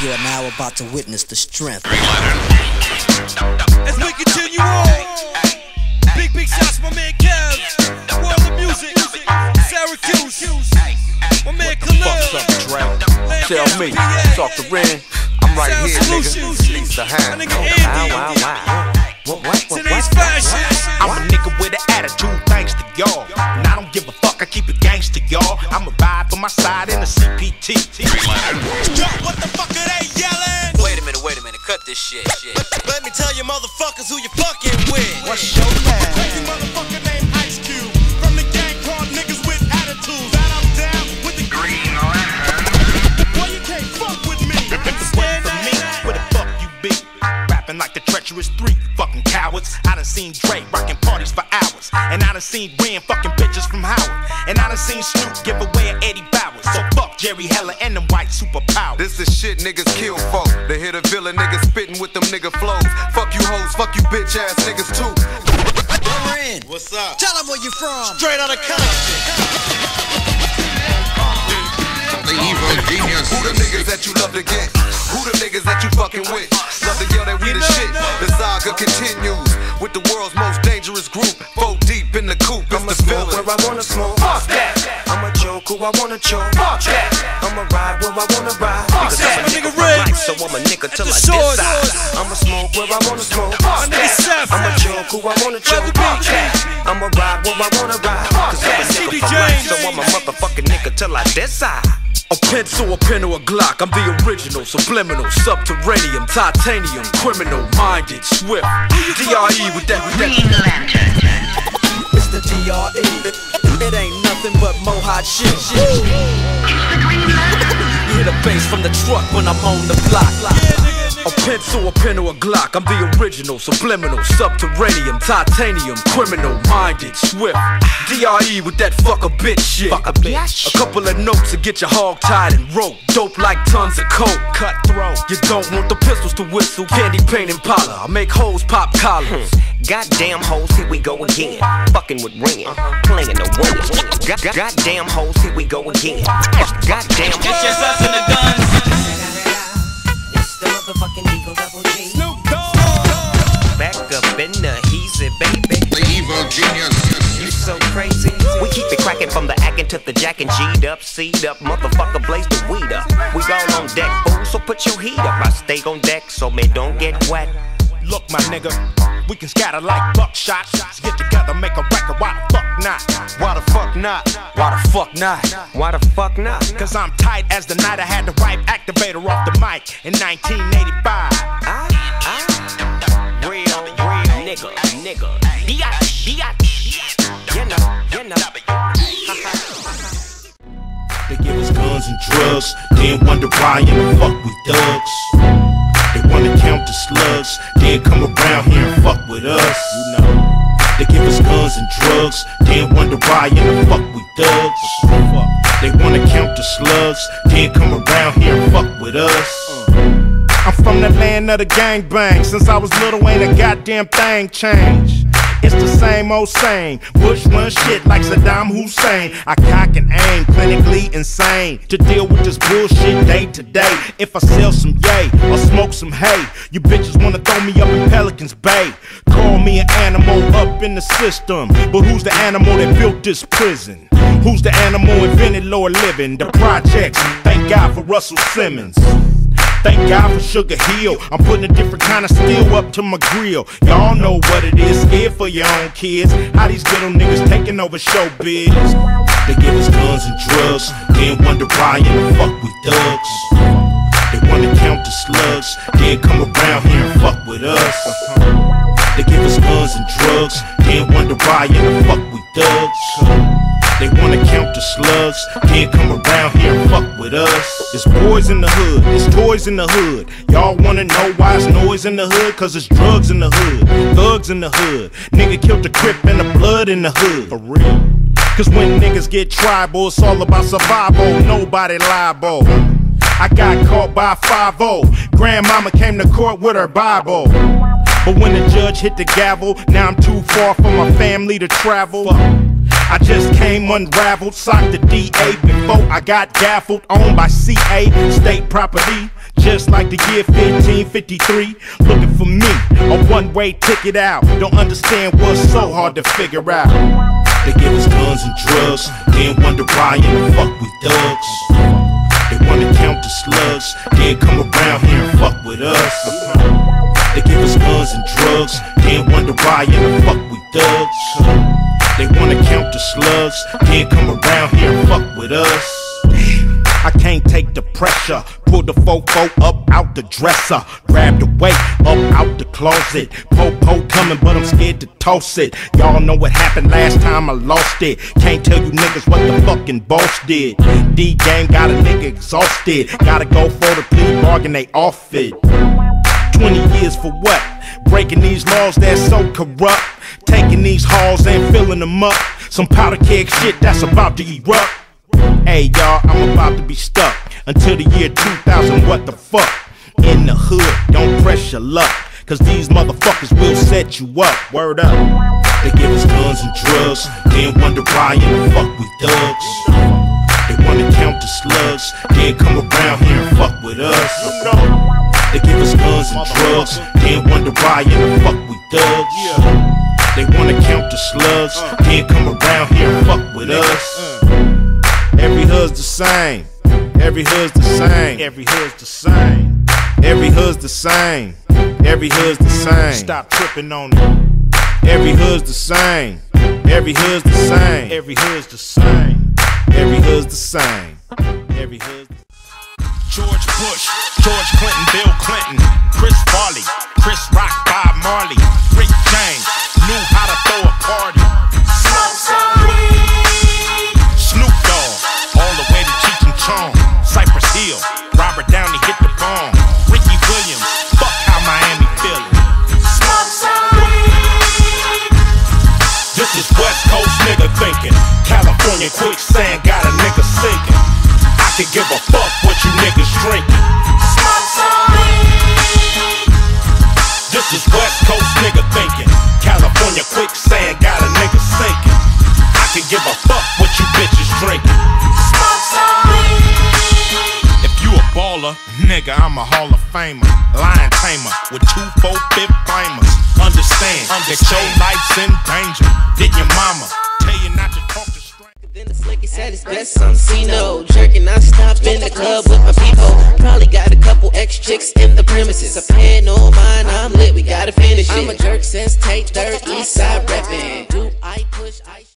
You are now about to witness the strength. As we continue on, big shots, my man Kev, World of Music, Syracuse, my man Khalil. Tell me, talk to Ren. I'm right here, nigga. He's the hand. Today's fashion. I'm a nigga with an attitude, thanks to y'all. And I don't give a fuck, I keep it gangsta, y'all. I'ma ride for my side in the CPT. What the fuck are they yelling? Wait a minute, cut this shit. Let me tell you motherfuckers who you fucking with. What's your name? Crazy motherfucker named Ice Cube. From the gang called niggas with attitudes. That I'm down with the green lantern. Boy, you can't fuck with me. Wait for me, where the fuck you be? Rapping like the treacherous 3, fucking cowards. I done seen Dre rocking parties for hours. And I done seen Ren fucking bitches from Howard. And I done seen Snoop give away an Eddie Bowers. So fuck Jerry Heller and them white superpowers. This is shit niggas kill folk. They hit a villain niggas spitting with them nigga flows. Fuck you hoes, fuck you bitch ass niggas too. Ren, What's up? tell them where you from. Straight out of Compton. The evil genius. Who the niggas that you love to get? Who the niggas that you fucking with? Love to yell that we the shit. The saga continues with the world's most dangerous group. 4 deep in the coop. It's the Smoke villain. where I wanna smoke. Fuck that. I'ma choke who I wanna choke. Fuck that. I'ma ride where I wanna ride. Cause I'm a nigga Red. So I'm a nigga till I the source. decide. I'ma smoke where I wanna smoke. My nigga Seth. I'ma choke who I wanna choke. Weather Beach. I'ma ride where I wanna ride. Cause I'm a nigga CD for life. James. So I'm a motherfucking nigga till I decide. A pencil, a pen, or a Glock. I'm the original, subliminal, subterranean, titanium, criminal, minded, swift. DRE with that. It's the DRE. It ain't nothing but mohawk shit. You hear the bass from the truck when I'm on the block. A pencil, a pen, or a Glock. I'm the original, subliminal, subterranean, titanium, criminal, minded, swift. DRE with that fuck a bitch shit. Fuck a bitch. A couple of notes to get your hog tied and rope. Dope like tons of coke. Cutthroat. You don't want the pistols to whistle. Candy paint and Impala. I make hoes pop collars. Goddamn hoes, here we go again. Fucking with Ren, playing the winner. Goddamn hoes, here we go again. Goddamn. Get your sus in the guns. It's the motherfucking Eagle Double G. Snoop Dogg. Back up in the heezy, baby. The evil genius. You so crazy. We keep it cracking from the acting to the jacking. G'd up, C'd up, motherfucker blaze the weed up. We all on deck, fool, so put your heat up. I stay on deck so me don't get wet. Look, my nigga, we can scatter like buckshot. Let's get together, make a record, why the fuck not? Why the fuck not? Why the fuck not? Why the fuck not? Cause I'm tight as the night I had the right activator off the mic in 1985. Real nigga. You know. They give us guns and drugs, then wonder why in the fuck we thugs. They wanna count the slugs, then come around here and fuck with us. You know. They give us guns and drugs, then wonder why in the fuck we thugs. They wanna count the slugs, then come around here and fuck with us. I'm from the land of the gangbang. Since I was little, ain't a goddamn thing changed. It's the same old same. Bush run shit like Saddam Hussein. I cock and aim, clinically insane. To deal with this bullshit day to day. If I sell some yay or smoke some hay, you bitches wanna throw me up in Pelican's Bay. Call me an animal up in the system. But who's the animal that built this prison? Who's the animal invented lower living? The projects, thank God for Russell Simmons. Thank God for Sugar Hill. I'm putting a different kind of steel up to my grill. Y'all know what it is, scared for your own kids. How these little niggas taking over showbiz. They give us guns and drugs, then wonder why in the fuck we thugs. They wanna count the slugs, then come around here and fuck with us. They give us guns and drugs, then wonder why in the fuck we thugs. They wanna count the slugs, then come around here and fuck with us. It's boys in the hood, it's toys in the hood. Y'all wanna know why it's noise in the hood? Cause it's drugs in the hood, thugs in the hood. Nigga killed the Crip and the blood in the hood. For real. Cause when niggas get tribal, it's all about survival, nobody liable. I got caught by 5-0. Grandmama came to court with her Bible. But when the judge hit the gavel, now I'm too far from my family to travel. I just came unraveled, socked the DA before I got gaffled. Owned by CA, state property. Just like the year 1553, looking for me, a one-way ticket out. Don't understand what's so hard to figure out. They give us guns and drugs, then wonder why in the fuck we thugs. They wanna count the slugs, then come around here and fuck with us. They give us guns and drugs, then wonder why in the fuck we thugs. They wanna count the slugs, then come around here and fuck with us. I can't take the pressure. Pull the fofo up out the dresser. Grab the weight up out the closet. Po-po coming, but I'm scared to toss it. Y'all know what happened last time I lost it. Can't tell you niggas what the fucking boss did. D-game got a nigga exhausted. Gotta go for the plea bargain, they off it. 20 years for what? Breaking these laws that's so corrupt. Taking these halls and filling them up. Some powder keg shit that's about to erupt. Hey y'all, I'm about to be stuck until the year 2000, what the fuck? In the hood, don't press your luck, cause these motherfuckers will set you up, word up. They give us guns and drugs, then wonder why in the fuck we thugs. They wanna count the slugs, then come around here and fuck with us. They give us guns and drugs, then wonder why in the fuck we thugs. They wanna count the slugs, then come around here and fuck with us. Every hood's the same. Every hood's the same. Every hood's the same. Every hood's the same. Every hood's the same. Stop tripping on it. Every hood's the same. Every hood's the same. Every hood's the same. Every hood's the same. Every hood's the same. George Bush, George Clinton, Bill Clinton, Chris Farley, Chris Rock, Bob Marley, Rick James knew how to throw a party. Smoke some weed. Snoop Dogg, all the way to Cheech and Chong, Cypress Hill, Robert Downey hit the bomb, Ricky Williams, fuck how Miami feelin'. Smoke some weed. This is West Coast nigga thinking. California quicksand got a nigga sinking. I could give a fuck what you niggas drinking. Smoke some weed. This is West Coast nigga thinking. California quicksand got a nigga sinking. I could give a fuck what you bitches drinking. Smoke some weed. If you a baller, nigga, I'm a Hall of Famer. Lion tamer with 2 4-5 flamers. Understand that your life's in danger. Did your mama tell you not to talk to Then the slicky said it's best on C-No. Jerking, I stop in the club with my people. Probably got a couple ex-chicks in the premises. A pen no mind, I'm lit, we gotta finish it. I'm a jerk, says take third, east side reppin'. Do I push, I